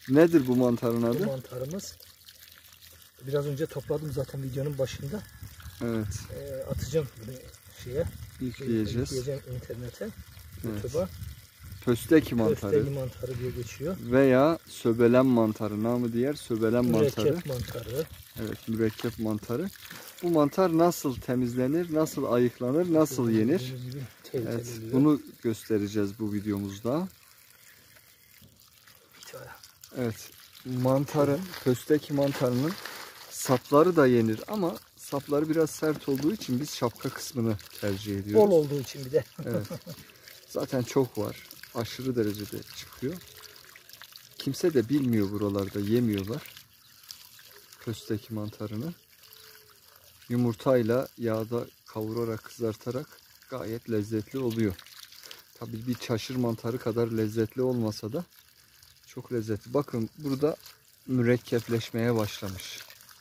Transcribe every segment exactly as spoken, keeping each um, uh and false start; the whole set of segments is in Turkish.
Nedir bu mantarın adı? Bu mantarımız biraz önce topladım zaten videonun başında. Evet. E, atacağım şeye. Yükleyeceğiz. Yükleyeceğim internete. Evet. YouTube'a. Pösteki mantarı. Pösteki mantarı diye geçiyor. Veya söbelen mantarı. Namı diğer söbelen mantarı. Mürekkep mantarı. Evet, mürekkep mantarı. Bu mantar nasıl temizlenir, nasıl ayıklanır, nasıl yenir? Evet, bunu göstereceğiz bu videomuzda. Evet, mantarın, pösteki mantarının sapları da yenir ama sapları biraz sert olduğu için biz şapka kısmını tercih ediyoruz. Bol olduğu için bir de. Evet. Zaten çok var. Aşırı derecede çıkıyor. Kimse de bilmiyor buralarda, yemiyorlar pösteki mantarını. Yumurtayla yağda kavurarak, kızartarak gayet lezzetli oluyor. Tabii bir çaşır mantarı kadar lezzetli olmasa da çok lezzetli. Bakın burada mürekkepleşmeye başlamış.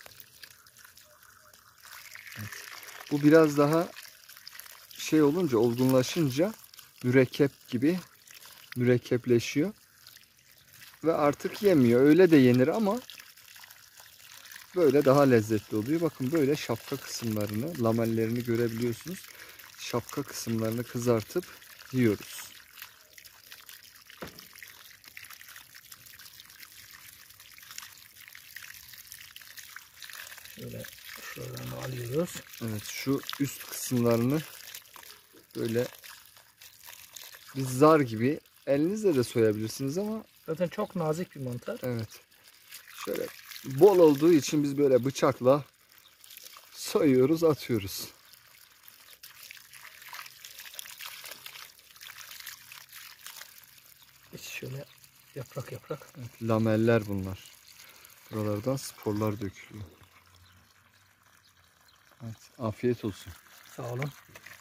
Evet. Bu biraz daha şey olunca, olgunlaşınca mürekkep gibi mürekkepleşiyor. Ve artık yemiyor. Öyle de yenir ama böyle daha lezzetli oluyor. Bakın böyle şapka kısımlarını, lamellerini görebiliyorsunuz. Şapka kısımlarını kızartıp yiyoruz. Şöyle şuradan alıyoruz. Evet, şu üst kısımlarını böyle bir zar gibi elinizle de soyabilirsiniz ama zaten çok nazik bir mantar. evet. Şöyle bol olduğu için biz böyle bıçakla soyuyoruz, atıyoruz. Şöyle yaprak yaprak. Evet, lameller bunlar. Buralardan sporlar dökülüyor. Evet, afiyet olsun. Sağ olun.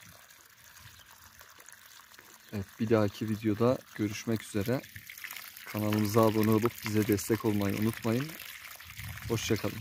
Evet, bir dahaki videoda görüşmek üzere. Kanalımıza abone olup bize destek olmayı unutmayın. Hoşça kalın.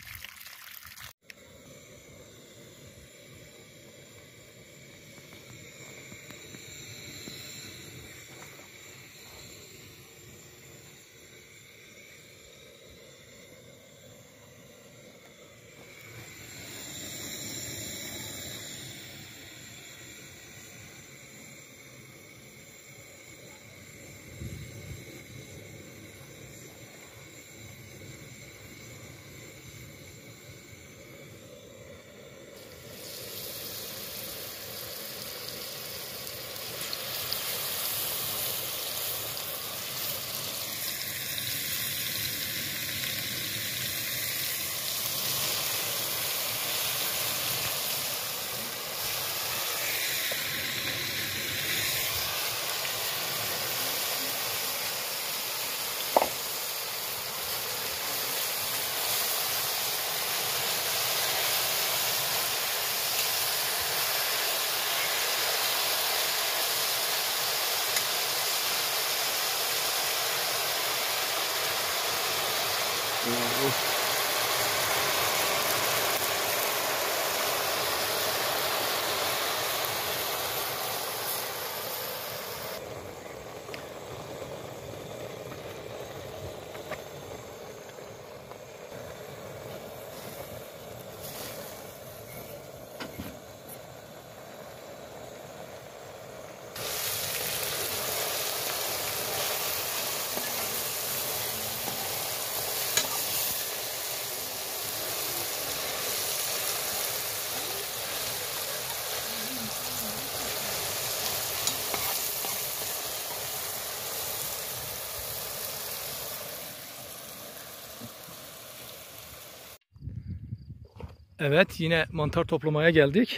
Evet, yine mantar toplamaya geldik.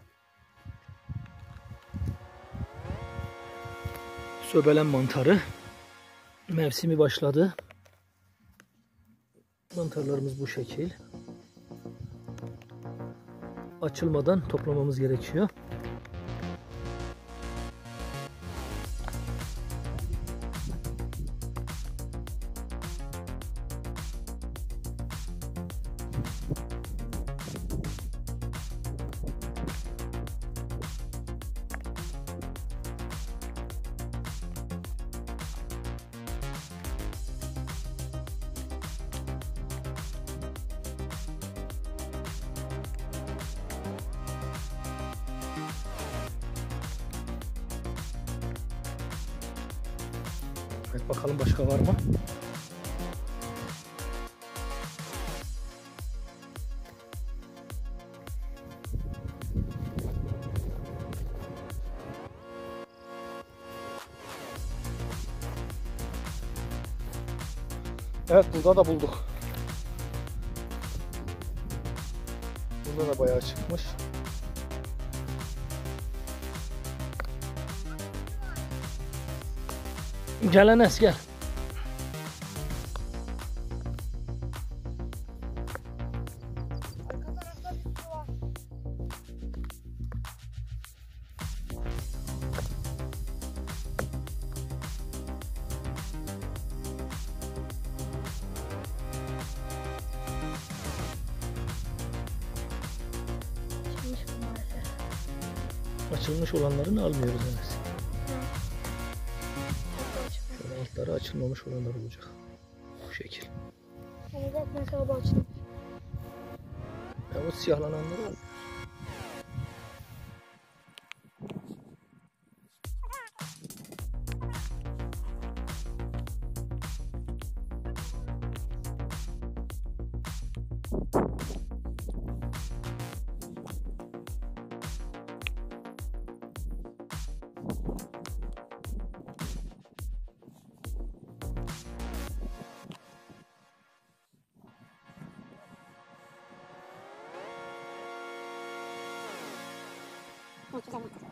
Söbelen mantarı mevsimi başladı. Mantarlarımız bu şekil. Açılmadan toplamamız gerekiyor. Evet, bakalım başka var mı? Evet, burada da bulduk. Burada da bayağı çıkmış. Gel Enes gel. Arka tarafta bir su var. Çıkmış bu maalesef. Açılmış olanlarını almıyoruz Enes. Çok açık. Şöyle altları açılmamış olanlar olacak. Bu şekil. Yani de mesela bu açılmış. Ya o siyahlananları al. Evet, güzel mantar.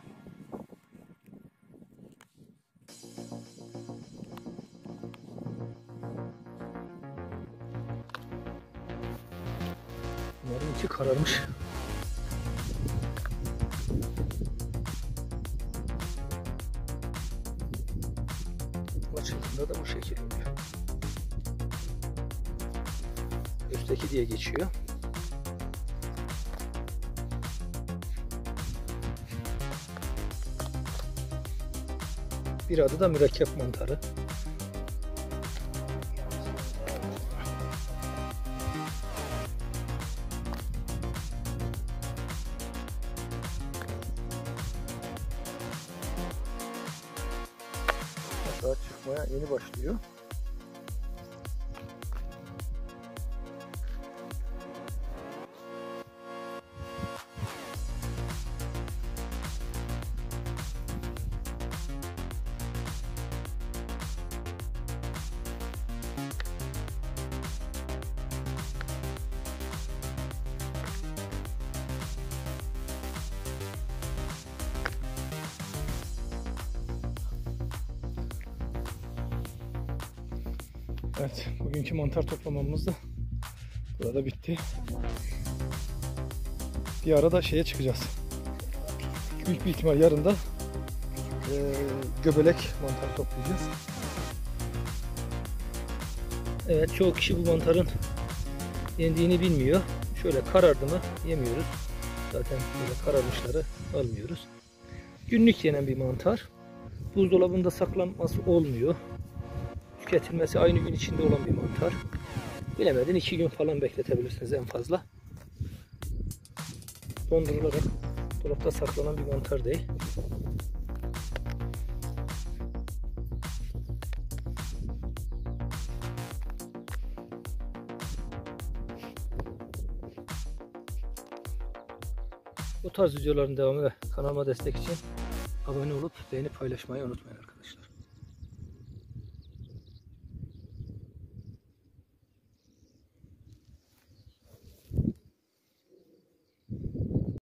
Bunların içi kararmış. Açıldığında da bu şekil oluyor. Üstteki diye geçiyor. Bir adı da mürekkep mantarı. Daha çıkmaya yeni başlıyor. Evet, bugünkü mantar toplamamız da burada bitti. Bir ara da şeye çıkacağız. Büyük bir ihtimal yarın da e, göbelek mantar toplayacağız. Evet, çoğu kişi bu mantarın yendiğini bilmiyor. Şöyle karardı mı yemiyoruz. Zaten böyle kararmışları almıyoruz. Günlük yenen bir mantar. Buzdolabında saklanması olmuyor. Tüketilmesi aynı gün içinde olan bir mantar. Bilemedin iki gün falan bekletebilirsiniz en fazla. Dondurularak dolapta saklanan bir mantar değil. Bu tarz videoların devamı ve kanalıma destek için abone olup beğenip paylaşmayı unutmayın arkadaşlar.